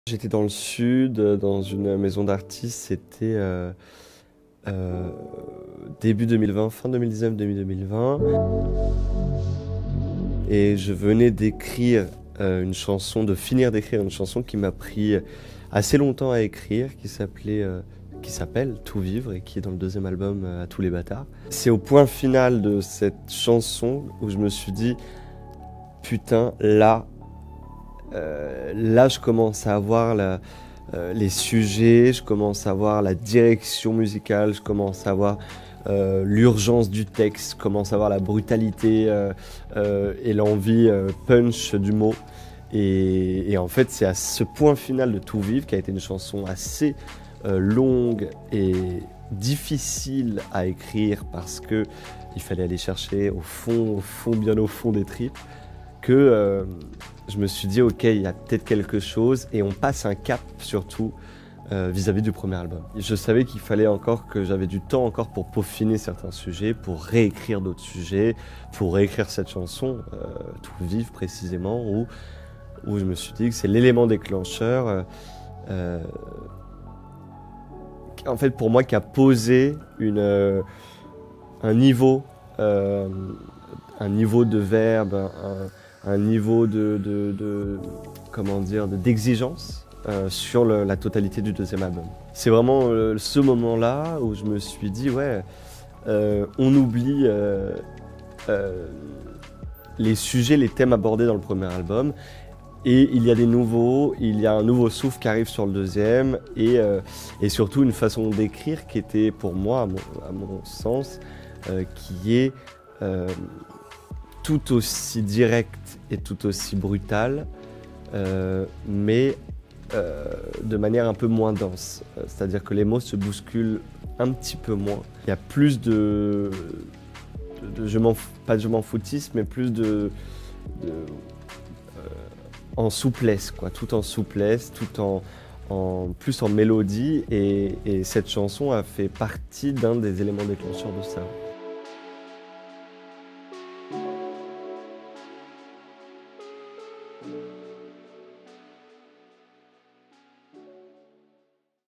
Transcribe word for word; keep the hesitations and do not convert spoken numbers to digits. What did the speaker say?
J'étais dans le sud, dans une maison d'artistes, c'était euh, euh, début deux mille vingt, fin deux mille dix-neuf, début deux mille vingt. Et je venais d'écrire euh, une chanson, de finir d'écrire une chanson qui m'a pris assez longtemps à écrire, qui s'appelait, euh, qui s'appelle Tout vivre et qui est dans le deuxième album euh, À tous les bâtards. C'est au point final de cette chanson où je me suis dit, putain, là, Euh, là, je commence à avoir la, euh, les sujets, je commence à voir la direction musicale, je commence à voir euh, l'urgence du texte, je commence à voir la brutalité euh, euh, et l'envie euh, punch du mot. Et, et en fait, c'est à ce point final de Tout vivre, qui a été une chanson assez euh, longue et difficile à écrire parce que il fallait aller chercher au fond, au fond, bien au fond des tripes, que euh, je me suis dit, ok, il y a peut-être quelque chose, et on passe un cap surtout euh, vis-à-vis du premier album. Je savais qu'il fallait encore, que j'avais du temps encore pour peaufiner certains sujets, pour réécrire d'autres sujets, pour réécrire cette chanson, euh, Tout vivre précisément, où, où je me suis dit que c'est l'élément déclencheur, euh, euh, en fait pour moi, qui a posé une, euh, un niveau, euh, un niveau de verbe, un, un niveau de, de, de comment dire, d'exigence euh, sur le, la totalité du deuxième album. C'est vraiment euh, ce moment-là où je me suis dit, ouais, euh, on oublie euh, euh, les sujets, les thèmes abordés dans le premier album, et il y a des nouveaux, il y a un nouveau souffle qui arrive sur le deuxième, et, euh, et surtout une façon d'écrire qui était pour moi, à mon, à mon sens, euh, qui est euh, tout aussi direct et tout aussi brutal, euh, mais euh, de manière un peu moins dense. C'est-à-dire que les mots se bousculent un petit peu moins. Il y a plus de, de, de je m'en, pas de je m'en foutisme, mais plus de, de euh, en souplesse, quoi, tout en souplesse, tout en, en plus en mélodie, et, et cette chanson a fait partie d'un des éléments déclencheurs de ça.